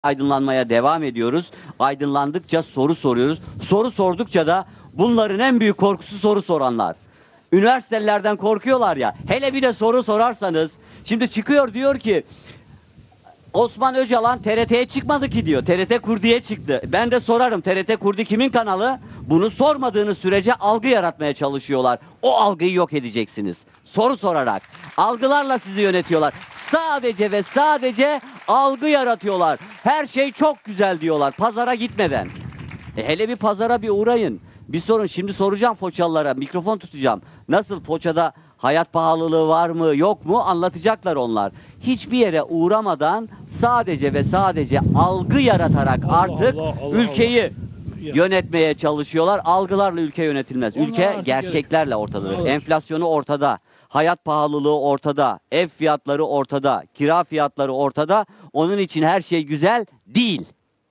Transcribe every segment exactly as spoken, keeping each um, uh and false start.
aydınlanmaya devam ediyoruz. Aydınlandıkça soru soruyoruz. Soru sordukça da bunların en büyük korkusu soru soranlar. Üniversitelerden korkuyorlar ya. Hele bir de soru sorarsanız. Şimdi çıkıyor diyor ki Osman Öcalan T R T'ye çıkmadı ki diyor. T R T Kurdi'ye çıktı. Ben de sorarım, T R T Kurdi kimin kanalı? Bunu sormadığınız sürece algı yaratmaya çalışıyorlar. O algıyı yok edeceksiniz. Soru sorarak. Algılarla sizi yönetiyorlar. Sadece ve sadece algı yaratıyorlar. Her şey çok güzel diyorlar pazara gitmeden. E hele bir pazara bir uğrayın. Bir sorun. Şimdi soracağım Foçalılara. Mikrofon tutacağım. Nasıl, Foça'da hayat pahalılığı var mı yok mu anlatacaklar onlar. Hiçbir yere uğramadan sadece ve sadece algı yaratarak Allah artık Allah, Allah, ülkeyi Allah. yönetmeye çalışıyorlar. Algılarla ülke yönetilmez. Onlar Ülke artık gerçeklerle ortadadır. Evet. Enflasyonu ortada. Hayat pahalılığı ortada. Ev fiyatları ortada. Kira fiyatları ortada. Onun için her şey güzel değil.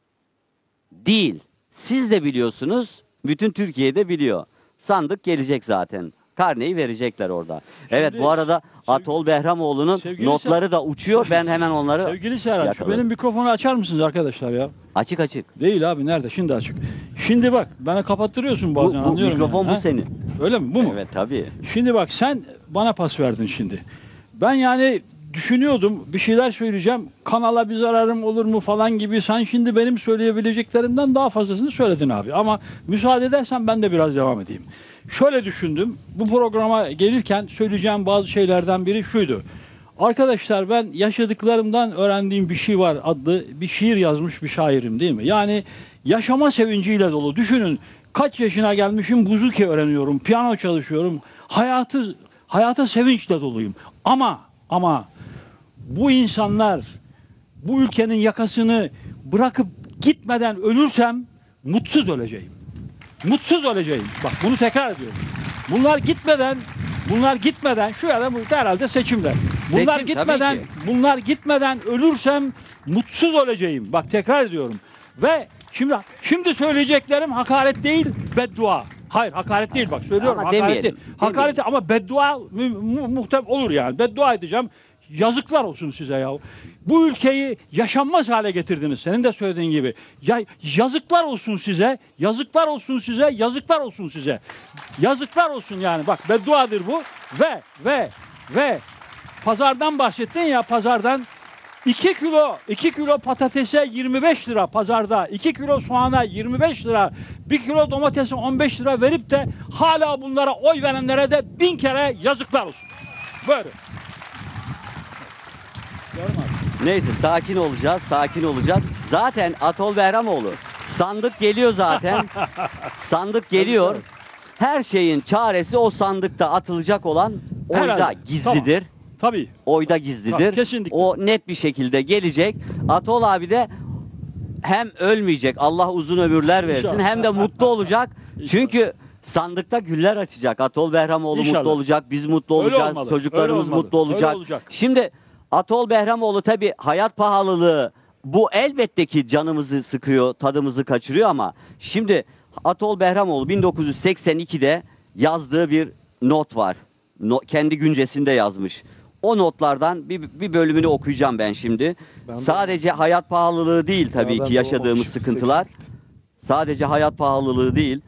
Değil. Siz de biliyorsunuz. Bütün Türkiye'de biliyor. Sandık gelecek zaten. Karneyi verecekler orada. Evet, bu arada Atol Behramoğlu'nun sevgili notları Ser- da uçuyor. Ben hemen onları Sevgili Serhat, şu yakaladım. benim mikrofonu açar mısınız arkadaşlar ya? Açık açık. Değil abi, nerede? Şimdi açık. Şimdi bak, bana kapattırıyorsun Bu, bazen, bu anlıyorum. mikrofon yani, bu ha? senin. Öyle mi? Bu mu? Evet tabii. Şimdi bak, sen bana pas verdin şimdi. Ben yani düşünüyordum, bir şeyler söyleyeceğim. Kanala bir zararım olur mu falan gibi. Sen şimdi benim söyleyebileceklerimden daha fazlasını söyledin abi. Ama müsaade edersen ben de biraz devam edeyim. Şöyle düşündüm. Bu programa gelirken söyleyeceğim bazı şeylerden biri şuydu. Arkadaşlar, ben yaşadıklarımdan öğrendiğim bir şey var adlı bir şiir yazmış bir şairim, değil mi? Yani yaşama sevinciyle dolu. Düşünün, kaç yaşına gelmişim, buzuki öğreniyorum, piyano çalışıyorum. Hayatı hayata sevinçle doluyum. Ama ama bu insanlar bu ülkenin yakasını bırakıp gitmeden ölürsem mutsuz öleceğim. Mutsuz öleceğim. Bak, bunu tekrar ediyorum. Bunlar gitmeden, bunlar gitmeden şu ya da bu herhalde seçimler. Bunlar Seçim, gitmeden, tabii ki. bunlar gitmeden ölürsem mutsuz öleceğim. Bak, tekrar ediyorum. Ve şimdi şimdi söyleyeceklerim hakaret değil, beddua. Hayır, hakaret değil, bak söylüyorum. Ama hakaret demeyelim, değil. Hakaret demeyelim. değil, ama beddua mu, mu, muhtem olur yani. Beddua edeceğim. Yazıklar olsun size ya. Bu ülkeyi yaşanmaz hale getirdiniz. Senin de söylediğin gibi. Ya, yazıklar olsun size. Yazıklar olsun size. Yazıklar olsun size. Yazıklar olsun yani. Bak, bedduadır bu. Ve ve ve pazardan bahsettin ya, pazardan iki kilo iki kilo patatese yirmi beş lira pazarda, iki kilo soğana yirmi beş lira, bir kilo domatese on beş lira verip de hala bunlara oy verenlere de bin kere yazıklar olsun. Böyle. Neyse, sakin olacağız, sakin olacağız. Zaten Atol Behramoğlu, sandık geliyor zaten. Sandık geliyor. Her şeyin çaresi o sandıkta atılacak olan oyda Herhalde. gizlidir. Tabii. Oyda gizlidir. Tabii, kesinlikle. O net bir şekilde gelecek. Atol abi de hem ölmeyecek, Allah uzun ömürler versin, İnşallah. hem de mutlu olacak. Çünkü sandıkta güller açacak. Atol Behramoğlu İnşallah. mutlu olacak, biz mutlu Öyle olacağız, olmalı, çocuklarımız öyle olmalı, mutlu olacak. öyle olacak. Şimdi Atol Behramoğlu, tabii hayat pahalılığı bu elbette ki canımızı sıkıyor, tadımızı kaçırıyor, ama şimdi Atol Behramoğlu bin dokuz yüz seksen ikide yazdığı bir not var. No, kendi güncesinde yazmış. O notlardan bir, bir bölümünü okuyacağım ben şimdi. Ben de- Sadece hayat pahalılığı değil tabii Ya ben ki de yaşadığımız olmamışım, sıkıntılar. Sadece hayat pahalılığı değil.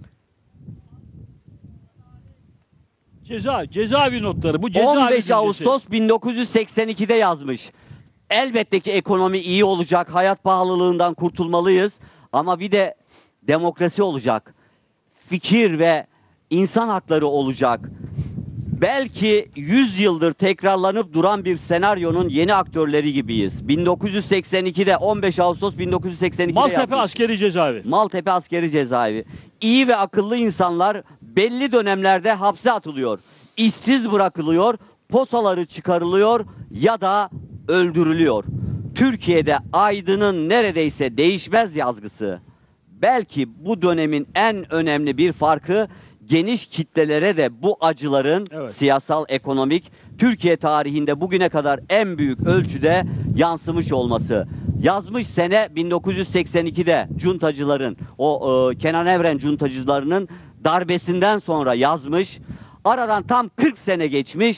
Ceza, cezaevi notları. Bu cezaevi on beş güncesi. Ağustos bin dokuz yüz seksen ikide yazmış. Elbette ki ekonomi iyi olacak, hayat pahalılığından kurtulmalıyız, ama bir de demokrasi olacak. Fikir ve insan hakları olacak. Belki yüz yıldır tekrarlanıp duran bir senaryonun yeni aktörleri gibiyiz. bin dokuz yüz seksen ikide on beş Ağustos bin dokuz yüz seksen ikide Maltepe yazmış. askeri cezaevi. Maltepe askeri cezaevi. İyi ve akıllı insanlar belli dönemlerde hapse atılıyor. İşsiz bırakılıyor, posaları çıkarılıyor ya da öldürülüyor. Türkiye'de aydının neredeyse değişmez yazgısı. Belki bu dönemin en önemli bir farkı, geniş kitlelere de bu acıların Evet. siyasal, ekonomik, Türkiye tarihinde bugüne kadar en büyük ölçüde yansımış olması. Yazmış sene bin dokuz yüz seksen ikide cuntacıların, o e, Kenan Evren cuntacılarının darbesinden sonra yazmış. Aradan tam kırk sene geçmiş.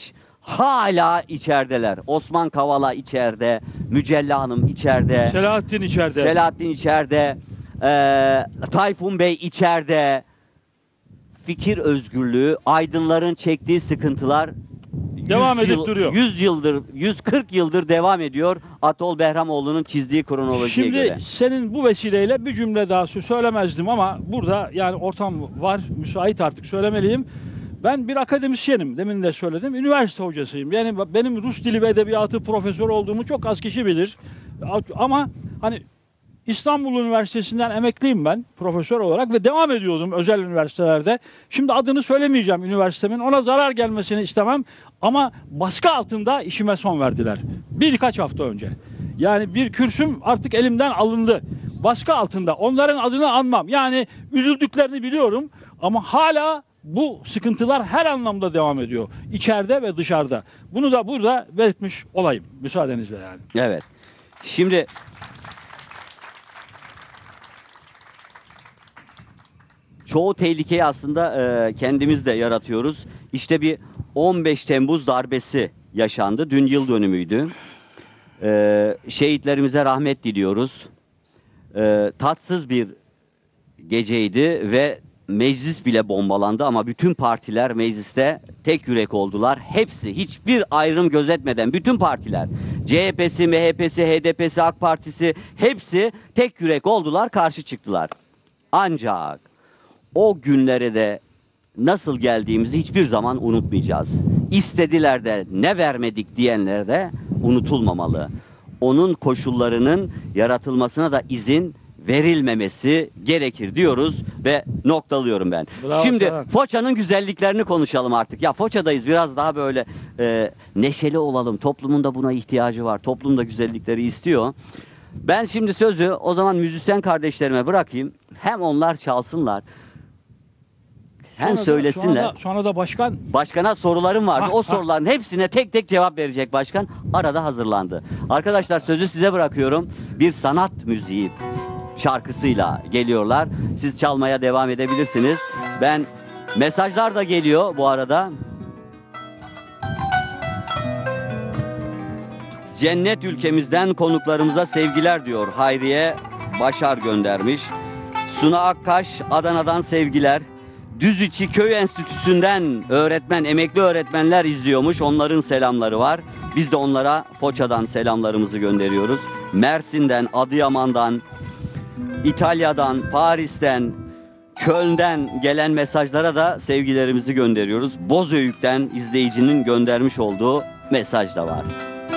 hala içerideler. Osman Kavala içeride, Mücella Hanım içeride, Selahattin içeride. Selahattin içeride, eee, Tayfun Bey içeride. Fikir özgürlüğü, aydınların çektiği sıkıntılar Devam yüz edip yıl- duruyor. yüz yıldır, yüz kırk yıldır devam ediyor. Atol Behramoğlu'nun çizdiği kronolojiye Şimdi göre. senin bu vesileyle bir cümle daha sö- söylemezdim ama burada yani ortam var, müsait artık söylemeliyim. Ben bir akademisyenim, demin de söyledim. Üniversite hocasıyım. Yani benim Rus dili ve edebiyatı profesör olduğumu çok az kişi bilir. Ama hani İstanbul Üniversitesi'nden emekliyim ben profesör olarak ve devam ediyordum özel üniversitelerde. Şimdi adını söylemeyeceğim üniversitemin. Ona zarar gelmesini istemem ama baskı altında işime son verdiler. Birkaç hafta önce. Yani bir kürsüm artık elimden alındı. Baskı altında. Onların adını anmam. Yani üzüldüklerini biliyorum ama hala bu sıkıntılar her anlamda devam ediyor. İçeride ve dışarıda. Bunu da burada belirtmiş olayım. Müsaadenizle yani. Evet. Şimdi çoğu tehlikeyi aslında e, kendimiz de yaratıyoruz. İşte bir on beş Temmuz darbesi yaşandı. Dün yıl dönümüydü. E, şehitlerimize rahmet diliyoruz. E, tatsız bir geceydi ve meclis bile bombalandı ama bütün partiler mecliste tek yürek oldular. Hepsi, hiçbir ayrım gözetmeden bütün partiler, C H P'si, M H P'si, H D P'si, AK Partisi hepsi tek yürek oldular, karşı çıktılar. Ancak o günlere de nasıl geldiğimizi hiçbir zaman unutmayacağız. İstediler de ne vermedik diyenler de unutulmamalı. Onun koşullarının yaratılmasına da izin verilmemesi gerekir diyoruz ve noktalıyorum ben. Bravo, Şimdi Serhan. Foça'nın güzelliklerini konuşalım artık. Ya Foça'dayız, biraz daha böyle e, neşeli olalım. Toplumun da buna ihtiyacı var. Toplum da güzellikleri istiyor. Ben şimdi sözü o zaman müzisyen kardeşlerime bırakayım. Hem onlar çalsınlar, hem Sonra da- söylesinler. Sonra da, sonra da başkan Başkana sorularım vardı. Ha, O ha. soruların hepsine tek tek cevap verecek başkan. Arada hazırlandı. Arkadaşlar sözü size bırakıyorum. Bir sanat müziği şarkısıyla geliyorlar. Siz çalmaya devam edebilirsiniz. Ben mesajlar da geliyor bu arada. Cennet ülkemizden konuklarımıza sevgiler diyor. Hayriye Başar göndermiş. Suna Akkaş Adana'dan sevgiler. Düziçi Köy Enstitüsü'nden öğretmen, emekli öğretmenler izliyormuş. Onların selamları var. Biz de onlara Foça'dan selamlarımızı gönderiyoruz. Mersin'den, Adıyaman'dan, İtalya'dan, Paris'ten, Köln'den gelen mesajlara da sevgilerimizi gönderiyoruz. Bozüyük'ten izleyicinin göndermiş olduğu mesaj da var.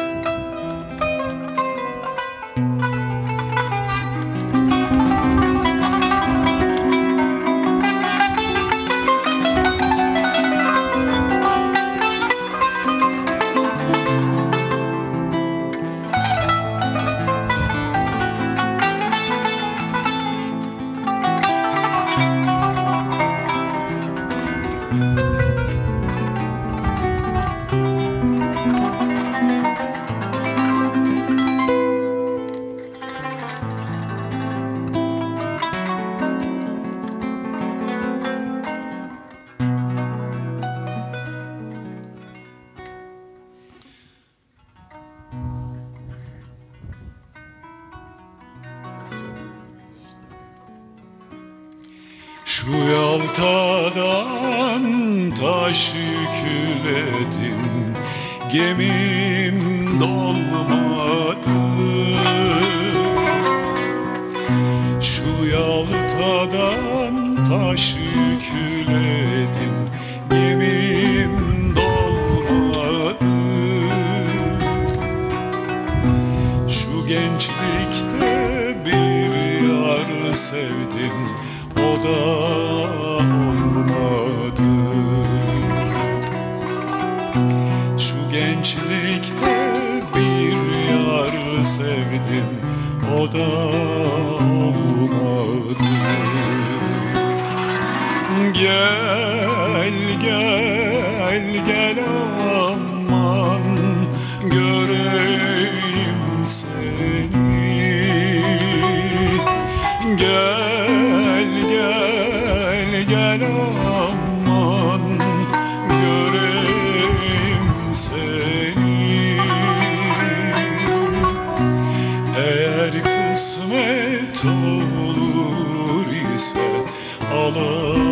Şu Yalta'dan taş yükledim, gemim dolmadı. Şu Yalta'dan taş yükledim, gemim dolmadı. Şu gençlikte bir yar sevdim, o da olmadı. Şu gençlikte bir yar sevdim, o da olmadı. Gel gel gel aman göreyim seni. Gel gel gel aman göreyim seni. olur ise ağlar